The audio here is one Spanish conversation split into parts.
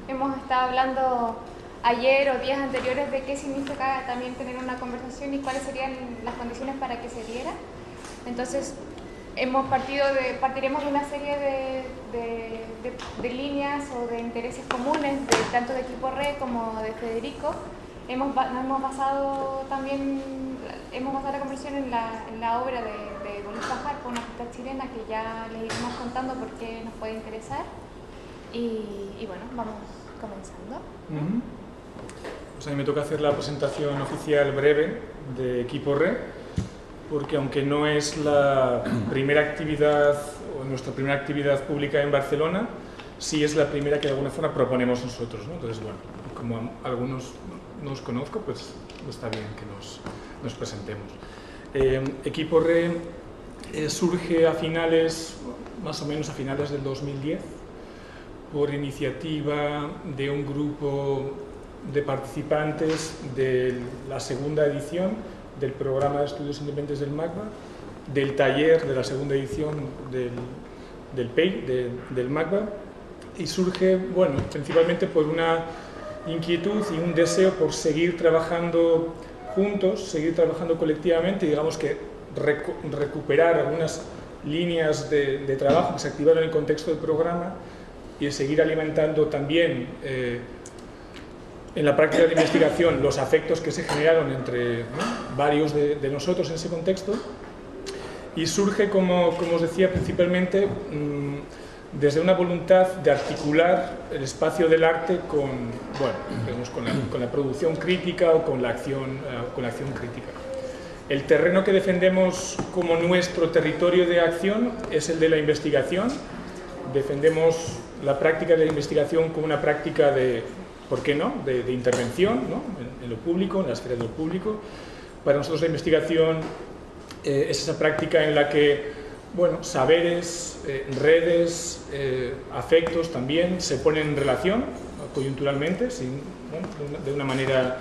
hemos estado hablando ayer o días anteriores de qué significa también tener una conversación y cuáles serían las condiciones para que se diera. Entonces, partiremos de una serie de líneas o de intereses comunes, tanto de Equipo RE como de Federico. Hemos basado la conversación en la obra de Boris Pajar, una artista chilena, que ya les iremos contando por qué nos puede interesar. Y bueno, vamos comenzando. Pues a mí me toca hacer la presentación oficial breve de Equipo RE, porque aunque no es la primera actividad o nuestra primera actividad pública en Barcelona, sí es la primera que de alguna forma proponemos nosotros, ¿no? Entonces, bueno, como algunos no os conozco, pues está bien que nos presentemos. Equipo RE surge más o menos a finales del 2010, por iniciativa de un grupo de participantes de la segunda edición del programa de estudios independientes del MACBA, del taller de la segunda edición del PEI, del MACBA, y surge, bueno, principalmente por una inquietud y un deseo por seguir trabajando juntos, seguir trabajando colectivamente, y digamos que recuperar algunas líneas de trabajo que se activaron en el contexto del programa y seguir alimentando también en la práctica de investigación los afectos que se generaron entre varios de nosotros en ese contexto. Y surge, como os decía, principalmente desde una voluntad de articular el espacio del arte con la producción crítica o con la acción crítica. El terreno que defendemos como nuestro territorio de acción es el de la investigación. Defendemos la práctica de la investigación como una práctica de, ¿por qué no?, de intervención, ¿no?, en lo público, en la esfera de lo público. Para nosotros la investigación es esa práctica en la que, bueno, saberes, redes, afectos también se ponen en relación, ¿no?, coyunturalmente, de una manera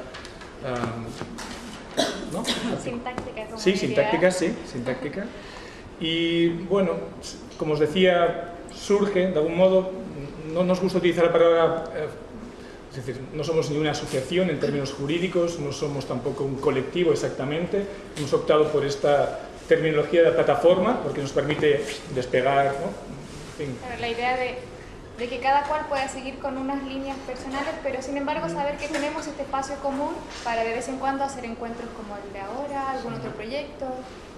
¿no? Sintáctica. Sí, sintáctica. Y bueno, como os decía, surge de algún modo, no nos gusta utilizar la palabra, es decir, no somos ni una asociación en términos jurídicos, no somos tampoco un colectivo exactamente, hemos optado por esta terminología de plataforma porque nos permite despegar, ¿no? En fin. Claro, la idea de que cada cual pueda seguir con unas líneas personales, pero sin embargo saber que tenemos este espacio común para de vez en cuando hacer encuentros como el de ahora, algún otro proyecto.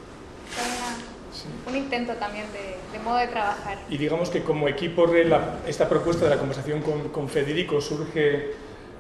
Un intento también de modo de trabajar. Y digamos que como Equipo RE, esta propuesta de la conversación con Federico surge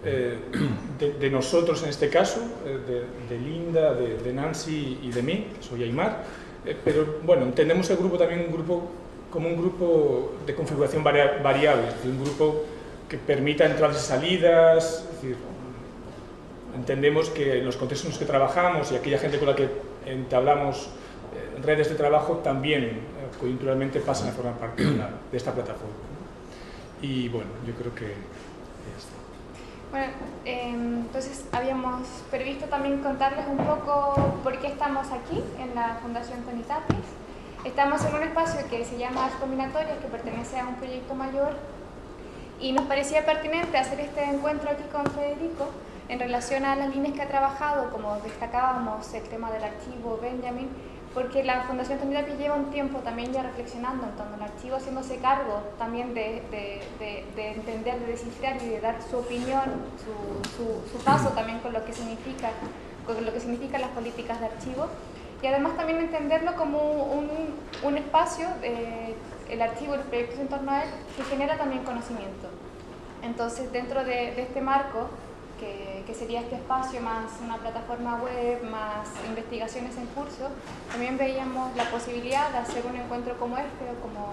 de nosotros en este caso, de Linda, de Nancy y de mí, soy Aymar, pero bueno, entendemos el grupo también como un grupo de configuración variable, es decir, un grupo que permita entradas y salidas, es decir, entendemos que en los contextos en los que trabajamos y aquella gente con la que entablamos redes de trabajo también coyunturalmente pasan a formar parte de esta plataforma, ¿no? Y bueno, yo creo que ya está. Bueno, entonces habíamos previsto también contarles un poco por qué estamos aquí en la Fundación Toni Tapis. Estamos en un espacio que se llama Arts Combinatorias, que pertenece a un proyecto mayor, y nos parecía pertinente hacer este encuentro aquí con Federico en relación a las líneas que ha trabajado, como destacábamos el tema del archivo Benjamin, porque la Fundación Toni Tapis lleva un tiempo también ya reflexionando en torno al archivo, haciéndose cargo también de entender, de descifrar y de dar su opinión, su paso también con lo que significan las políticas de archivo, y además también entenderlo como un espacio, el archivo y los proyectos en torno a él, que genera también conocimiento. Entonces, dentro de este marco, que sería este espacio más una plataforma web, más investigaciones en curso, también veíamos la posibilidad de hacer un encuentro como este o como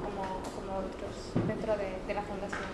otros dentro de la Fundación.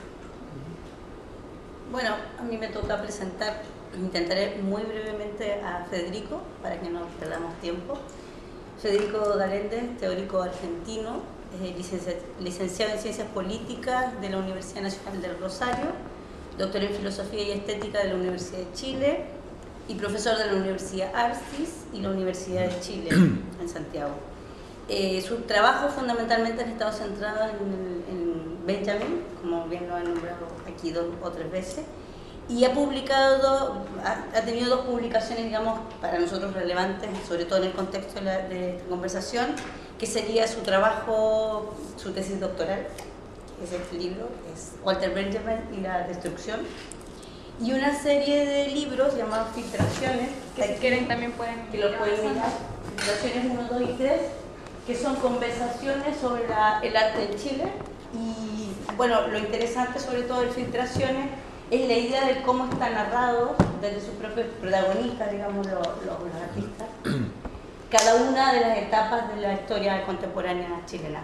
Bueno, a mí me toca presentar, intentaré muy brevemente a Federico para que no perdamos tiempo. Federico Galéndez, teórico argentino, licenciado en Ciencias Políticas de la Universidad Nacional del Rosario, doctor en Filosofía y Estética de la Universidad de Chile y profesor de la Universidad Arcis y la Universidad de Chile en Santiago. Su trabajo fundamentalmente ha estado centrado en Benjamin, como bien lo han nombrado aquí 2 o 3 veces, y ha publicado, ha tenido 2 publicaciones, digamos, para nosotros relevantes, sobre todo en el contexto de esta conversación, que sería su trabajo, su tesis doctoral, que es este libro, es Walter Benjamin y la destrucción, y una serie de libros llamados Filtraciones, que si quieren también pueden... que los pueden mirar, Filtraciones 1, 2 y 3, que son conversaciones sobre el arte en Chile. Y bueno, lo interesante sobre todo de Filtraciones es la idea de cómo está narrado desde sus propios protagonistas, digamos, los artistas, cada una de las etapas de la historia contemporánea chilena.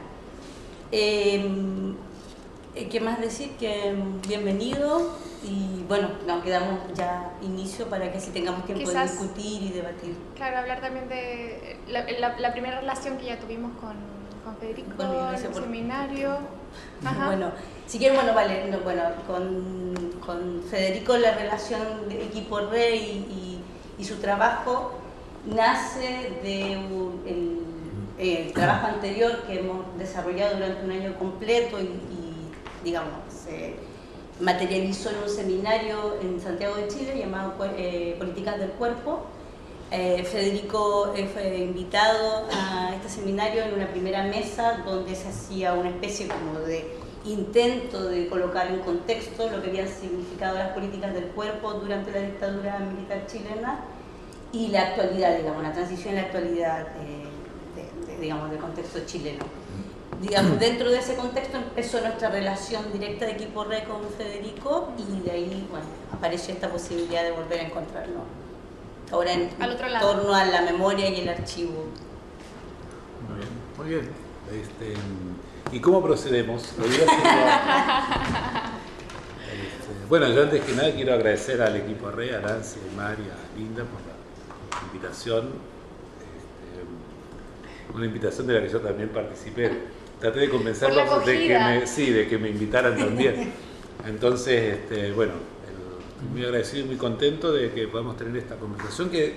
¿Qué más decir? Que bienvenido, y bueno, nos quedamos ya inicio para que así tengamos tiempo de discutir y debatir. Claro, hablar también de la primera relación que ya tuvimos con Federico, bueno, el seminario. Ajá. Bueno, si quieren, bueno, vale, no, bueno, con Federico la relación de Equipo Re y su trabajo nace de el trabajo anterior que hemos desarrollado durante un año completo y digamos, se materializó en un seminario en Santiago de Chile llamado Políticas del Cuerpo. Federico fue invitado a este seminario en una primera mesa donde se hacía una especie como de intento de colocar en contexto lo que habían significado las políticas del cuerpo durante la dictadura militar chilena y la actualidad, digamos, la transición en la actualidad digamos, del contexto chileno. Digamos, dentro de ese contexto empezó nuestra relación directa de Equipo Re con Federico y de ahí, bueno, apareció esta posibilidad de volver a encontrarnos. Ahora en torno a la memoria y el archivo. Muy bien. ¿Y cómo procedemos? Bueno, yo antes que nada quiero agradecer al Equipo Re, a Nancy, a María, a Linda por la invitación. Una invitación de la que yo también participé. Traté de convencerlos de que me invitaran también. Entonces, bueno, muy agradecido y muy contento de que podamos tener esta conversación que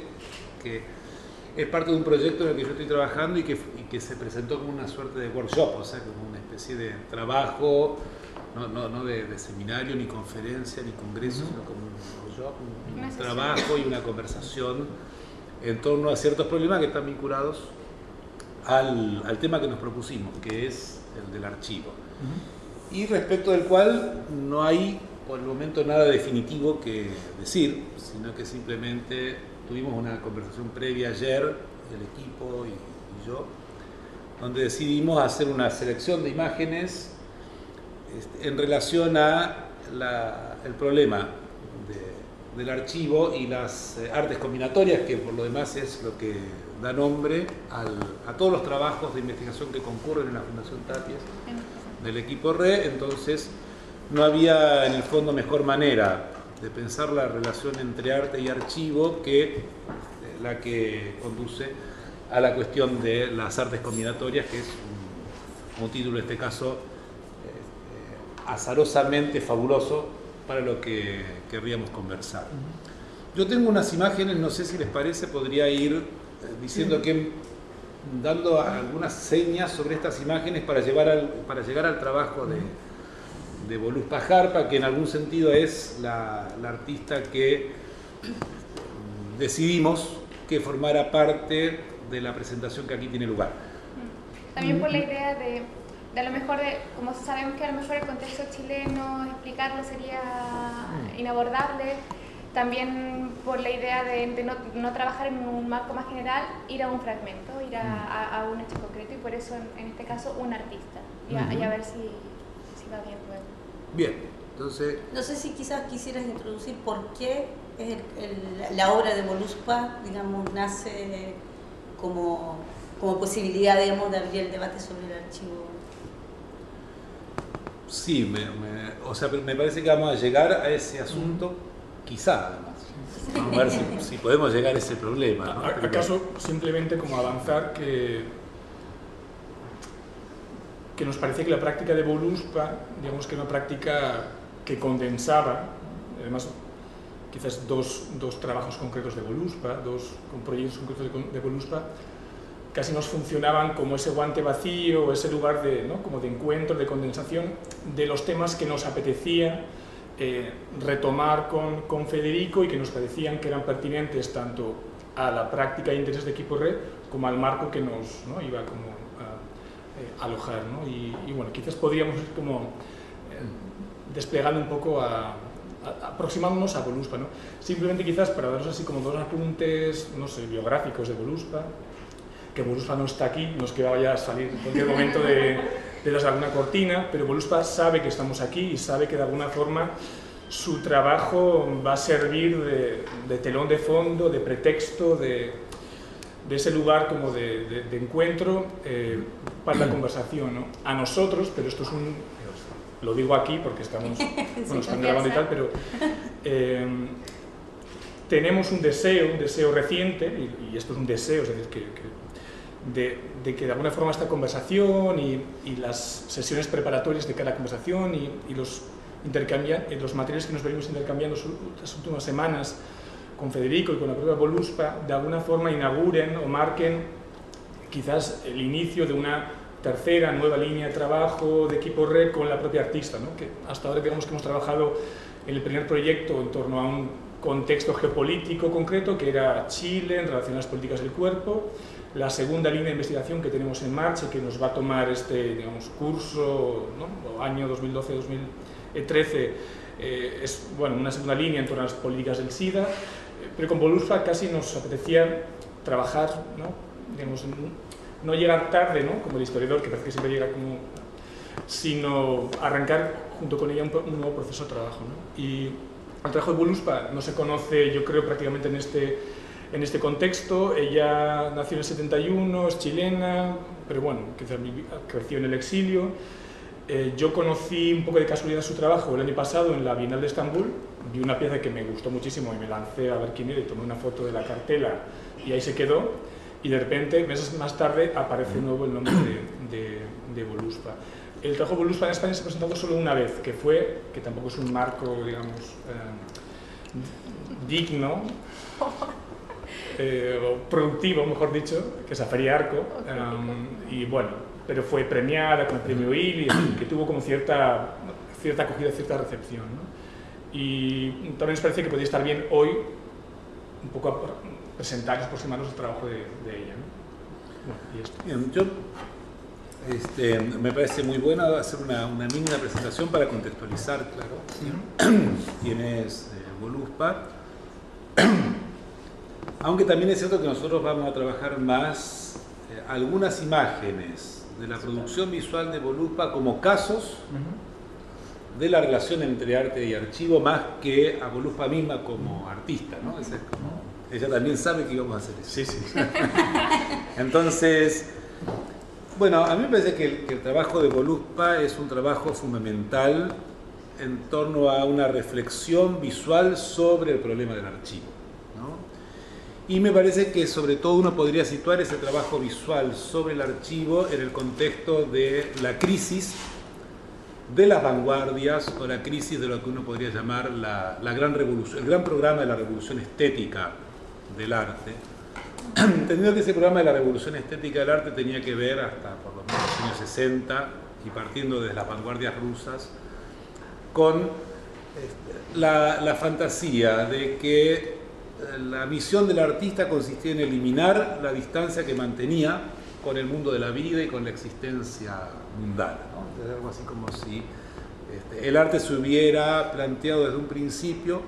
es parte de un proyecto en el que yo estoy trabajando y que se presentó como una suerte de workshop, o sea, como una especie de trabajo, no de seminario, ni conferencia, ni congreso, sino como un workshop, un trabajo y una conversación en torno a ciertos problemas que están vinculados al tema que nos propusimos, que es el del archivo. Y respecto del cual no hay por el momento nada definitivo que decir, sino que simplemente tuvimos una conversación previa ayer, el equipo y yo, donde decidimos hacer una selección de imágenes en relación a el problema del archivo y las artes combinatorias, que por lo demás es lo que da nombre a todos los trabajos de investigación que concurren en la Fundación Tapies del Equipo Re. Entonces no había en el fondo mejor manera de pensar la relación entre arte y archivo que la que conduce a la cuestión de las artes combinatorias, que es un título en este caso azarosamente fabuloso para lo que querríamos conversar. Yo tengo unas imágenes, no sé si les parece, podría ir diciendo que dando algunas señas sobre estas imágenes para llegar al trabajo de Voluspa Jarpa, que en algún sentido es la artista que decidimos que formara parte de la presentación que aquí tiene lugar. También por la idea de a lo mejor, como sabemos que a lo mejor el contexto chileno, explicarlo sería inabordable, también por la idea de no trabajar en un marco más general, ir a un fragmento, ir a un hecho concreto, y por eso en este caso un artista, y a ver si va bien luego. Bien, entonces... No sé si quizás quisieras introducir por qué la obra de Voluspa, digamos, nace como posibilidad, digamos, de abrir el debate sobre el archivo. Sí, o sea, me parece que vamos a llegar a ese asunto, quizá además. Vamos a ver si podemos llegar a ese problema, ¿no? ¿Acaso simplemente como avanzar que nos parecía que la práctica de Voluspa, digamos que era una práctica que condensaba, además quizás dos trabajos concretos de Voluspa, con proyectos concretos de Voluspa, casi nos funcionaban como ese guante vacío, ese lugar de, ¿no?, como de encuentro, de condensación de los temas que nos apetecía retomar con Federico y que nos parecían que eran pertinentes tanto a la práctica de interés de Equipo Re como al marco que nos, ¿no?, iba como a alojar, ¿no? Y bueno, quizás podríamos ir como desplegando un poco aproximándonos a Voluspa, ¿no? Simplemente quizás para daros así como dos apuntes, no sé, biográficos de Voluspa, que Voluspa no está aquí, nos quedaba ya salir en cualquier momento de alguna cortina, pero Voluspa sabe que estamos aquí y sabe que de alguna forma su trabajo va a servir de telón de fondo, de pretexto, de ese lugar como de encuentro para la conversación, ¿no? A nosotros, pero esto es lo digo aquí porque estamos, bueno, están grabando y tal, pero tenemos un deseo reciente, y esto es un deseo, es decir, de que de alguna forma esta conversación y las sesiones preparatorias de cada conversación y los materiales que nos venimos intercambiando las últimas semanas con Federico y con la propia Voluspa, de alguna forma inauguren o marquen quizás el inicio de una tercera, nueva línea de trabajo de Equipo Re con la propia artista, ¿no? Que hasta ahora digamos que hemos trabajado en el primer proyecto en torno a un contexto geopolítico concreto que era Chile en relación a las políticas del cuerpo. La segunda línea de investigación que tenemos en marcha, que nos va a tomar este, digamos, curso, ¿no?, año 2012-2013, es, bueno, una segunda línea en torno a las políticas del SIDA, pero con Voluspa casi nos apetecía trabajar, ¿no?, digamos, no llegar tarde, ¿no?, como el historiador, que parece que siempre llega como, sino arrancar junto con ella un nuevo proceso de trabajo, ¿no? Y el trabajo de Voluspa no se conoce, yo creo, prácticamente en este contexto. Ella nació en el 71, es chilena, pero bueno, quizás creció en el exilio. Yo conocí un poco de casualidad su trabajo el año pasado en la Bienal de Estambul. Vi una pieza que me gustó muchísimo y me lancé a ver quién era y tomé una foto de la cartela y ahí se quedó. Y de repente, meses más tarde, aparece de nuevo el nombre de Voluspa. El trabajo de Voluspa en España se ha presentado solo una vez, que tampoco es un marco, digamos, digno, o productivo, mejor dicho, que es a Feria Arco, y bueno, pero fue premiada con el premio ILI, que tuvo como cierta acogida, cierta recepción, ¿no? Y también nos parece que podría estar bien hoy un poco a presentar y aproximarnos el trabajo de ella, ¿no? Bueno, y esto. Bien, yo me parece muy bueno hacer una mínima presentación para contextualizar, claro, quién es Voluspa. Aunque también es cierto que nosotros vamos a trabajar más algunas imágenes de la producción visual de Voluspa como casos de la relación entre arte y archivo, más que a Voluspa misma como artista, ¿no? Es como, ella también sabe que íbamos a hacer eso. Sí, sí. Entonces, bueno, a mí me parece que el trabajo de Voluspa es un trabajo fundamental en torno a una reflexión visual sobre el problema del archivo, ¿no? Y me parece que sobre todo uno podría situar ese trabajo visual sobre el archivo en el contexto de la crisis de las vanguardias o la crisis de lo que uno podría llamar la gran revolución, el gran programa de la revolución estética del arte. Entendiendo que ese programa de la revolución estética del arte tenía que ver hasta por lo menos los años 60 y partiendo desde las vanguardias rusas con la fantasía de que la misión del artista consistía en eliminar la distancia que mantenía con el mundo de la vida y con la existencia mundana, ¿no? Entonces, algo así como si el arte se hubiera planteado desde un principio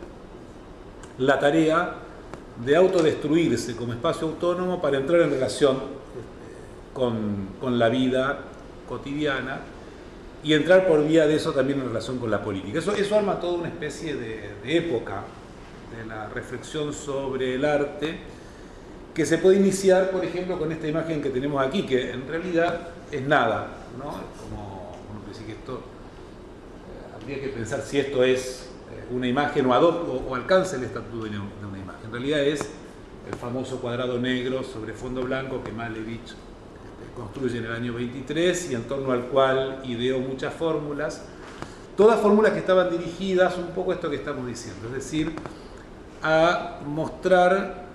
la tarea de autodestruirse como espacio autónomo para entrar en relación con la vida cotidiana y entrar por vía de eso también en relación con la política. Eso arma toda una especie de época de la reflexión sobre el arte que se puede iniciar, por ejemplo, con esta imagen que tenemos aquí, que en realidad es nada, ¿no? Como uno puede decir que esto, habría que pensar si esto es una imagen o alcanza el estatuto de una imagen. En realidad es el famoso cuadrado negro sobre fondo blanco que Malevich construye en el año 23 y en torno al cual ideó muchas fórmulas, todas fórmulas que estaban dirigidas un poco a esto que estamos diciendo, es decir, a mostrar